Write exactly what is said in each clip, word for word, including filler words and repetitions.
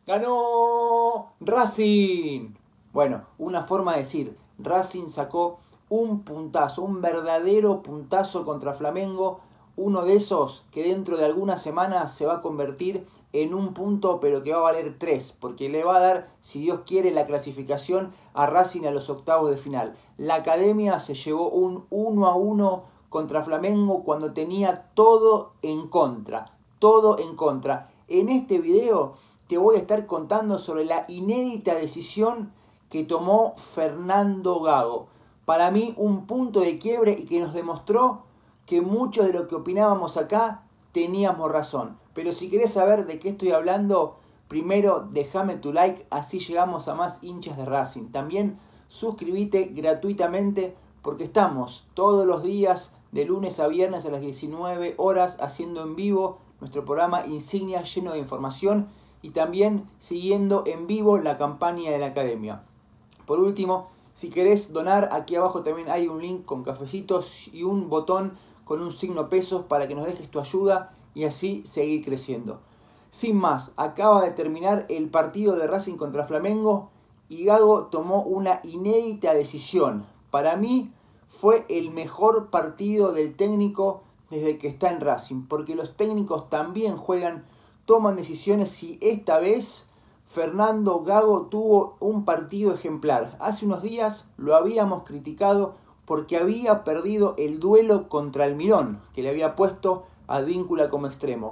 ¡Ganó Racing! Bueno, una forma de decir, Racing sacó un puntazo, un verdadero puntazo contra Flamengo. Uno de esos que dentro de algunas semanas se va a convertir en un punto, pero que va a valer tres, porque le va a dar, si Dios quiere, la clasificación a Racing a los octavos de final. La Academia se llevó un uno a uno contra Flamengo cuando tenía todo en contra, todo en contra. En este video te voy a estar contando sobre la inédita decisión que tomó Fernando Gago. Para mí un punto de quiebre y que nos demostró que muchos de lo que opinábamos acá teníamos razón. Pero si querés saber de qué estoy hablando, primero déjame tu like, así llegamos a más hinchas de Racing. También suscríbete gratuitamente porque estamos todos los días de lunes a viernes a las diecinueve horas haciendo en vivo nuestro programa Insignia lleno de información y también siguiendo en vivo la campaña de la Academia. Por último, si querés donar, aquí abajo también hay un link con cafecitos y un botón con un signo pesos para que nos dejes tu ayuda y así seguir creciendo. Sin más, acaba de terminar el partido de Racing contra Flamengo y Gago tomó una inédita decisión. Para mí fue el mejor partido del técnico desde que está en Racing, porque los técnicos también juegan, toman decisiones y esta vez Fernando Gago tuvo un partido ejemplar. Hace unos días lo habíamos criticado porque había perdido el duelo contra Almirón, que le había puesto a Advíncula como extremo.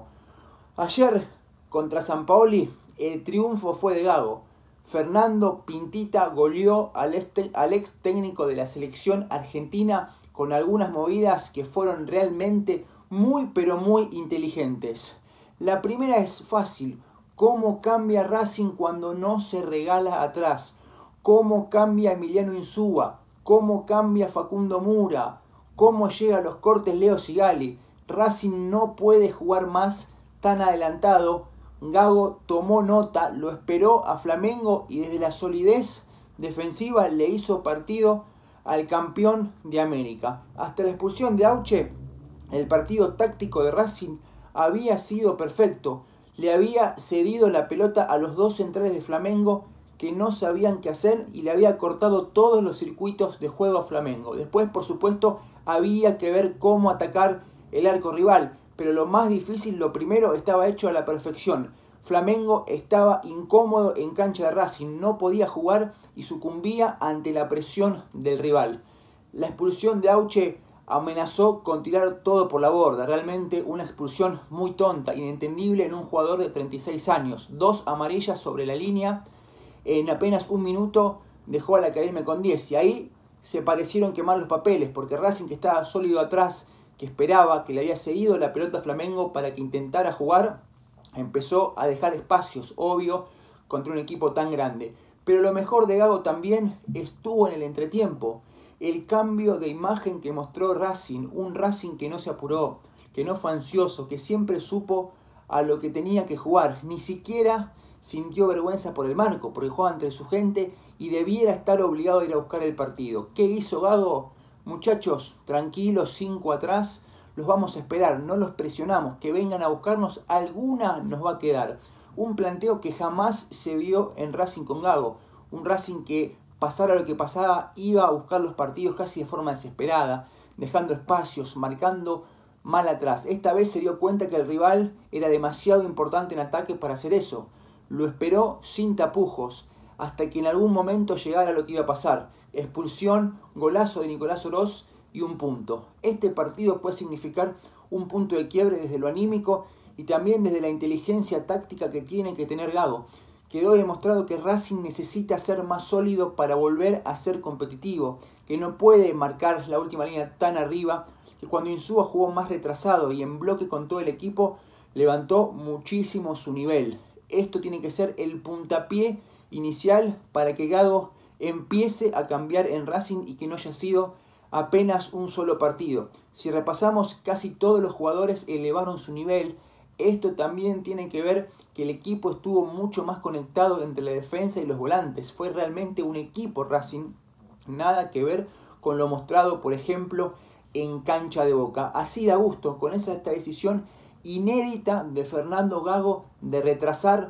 Ayer, contra Sampaoli, el triunfo fue de Gago. Fernando Pintita goleó al, este, al ex técnico de la selección argentina con algunas movidas que fueron realmente muy pero muy inteligentes. La primera es fácil. Cómo cambia Racing cuando no se regala atrás. Cómo cambia Emiliano Insúa. Cómo cambia Facundo Mura. Cómo llega a los cortes Leo Sigali. Racing no puede jugar más tan adelantado. Gago tomó nota, lo esperó a Flamengo y desde la solidez defensiva le hizo partido al campeón de América. Hasta la expulsión de Auche, el partido táctico de Racing había sido perfecto. Le había cedido la pelota a los dos centrales de Flamengo que no sabían qué hacer y le había cortado todos los circuitos de juego a Flamengo. Después, por supuesto, había que ver cómo atacar el arco rival, pero lo más difícil, lo primero, estaba hecho a la perfección. Flamengo estaba incómodo en cancha de Racing, no podía jugar y sucumbía ante la presión del rival. La expulsión de Auche amenazó con tirar todo por la borda. Realmente una expulsión muy tonta, inentendible en un jugador de treinta y seis años. Dos amarillas sobre la línea. En apenas un minuto dejó a la Academia con diez. Y ahí se parecieron quemar los papeles, porque Racing, que estaba sólido atrás, que esperaba, que le había cedido la pelota a Flamengo para que intentara jugar, empezó a dejar espacios, obvio, contra un equipo tan grande. Pero lo mejor de Gago también estuvo en el entretiempo. El cambio de imagen que mostró Racing, un Racing que no se apuró, que no fue ansioso, que siempre supo a lo que tenía que jugar. Ni siquiera sintió vergüenza por el marco, porque jugaba ante su gente y debiera estar obligado a ir a buscar el partido. ¿Qué hizo Gago? Muchachos, tranquilos, cinco atrás, los vamos a esperar, no los presionamos, que vengan a buscarnos, alguna nos va a quedar. Un planteo que jamás se vio en Racing con Gago, un Racing que pasara lo que pasaba, iba a buscar los partidos casi de forma desesperada, dejando espacios, marcando mal atrás. Esta vez se dio cuenta que el rival era demasiado importante en ataque para hacer eso. Lo esperó sin tapujos, hasta que en algún momento llegara lo que iba a pasar. Expulsión, golazo de Nicolás Oroz y un punto. Este partido puede significar un punto de quiebre desde lo anímico y también desde la inteligencia táctica que tiene que tener Gago. Quedó demostrado que Racing necesita ser más sólido para volver a ser competitivo, que no puede marcar la última línea tan arriba, que cuando Insúa jugó más retrasado y en bloque con todo el equipo, levantó muchísimo su nivel. Esto tiene que ser el puntapié inicial para que Gago empiece a cambiar en Racing y que no haya sido apenas un solo partido. Si repasamos, casi todos los jugadores elevaron su nivel. Esto también tiene que ver que el equipo estuvo mucho más conectado entre la defensa y los volantes. Fue realmente un equipo Racing, nada que ver con lo mostrado, por ejemplo, en cancha de Boca. Así da gusto con esa esta decisión inédita de Fernando Gago de retrasar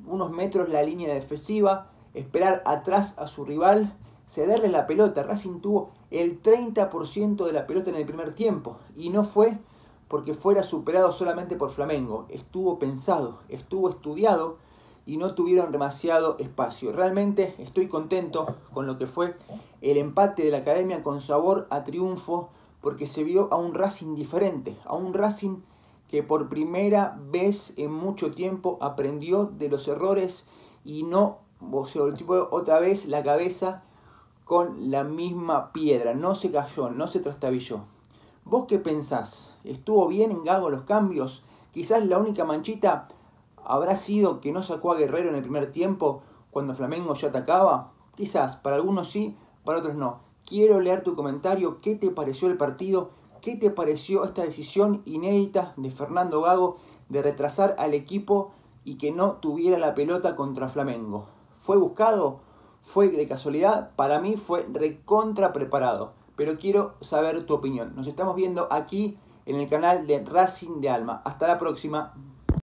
unos metros la línea defensiva, esperar atrás a su rival, cederle la pelota. Racing tuvo el treinta por ciento de la pelota en el primer tiempo y no fue porque fuera superado solamente por Flamengo. Estuvo pensado, estuvo estudiado y no tuvieron demasiado espacio. Realmente estoy contento con lo que fue el empate de la Academia con sabor a triunfo, porque se vio a un Racing diferente, a un Racing que por primera vez en mucho tiempo aprendió de los errores y no se volteó otra vez la cabeza con la misma piedra. No se cayó, no se trastabilló. ¿Vos qué pensás? ¿Estuvo bien en Gago los cambios? Quizás la única manchita habrá sido que no sacó a Guerrero en el primer tiempo cuando Flamengo ya atacaba. Quizás, para algunos sí, para otros no. Quiero leer tu comentario. ¿Qué te pareció el partido? ¿Qué te pareció esta decisión inédita de Fernando Gago de retrasar al equipo y que no tuviera la pelota contra Flamengo? ¿Fue buscado? ¿Fue de casualidad? Para mí fue recontra preparado. Pero quiero saber tu opinión. Nos estamos viendo aquí en el canal de Racing de Alma. Hasta la próxima.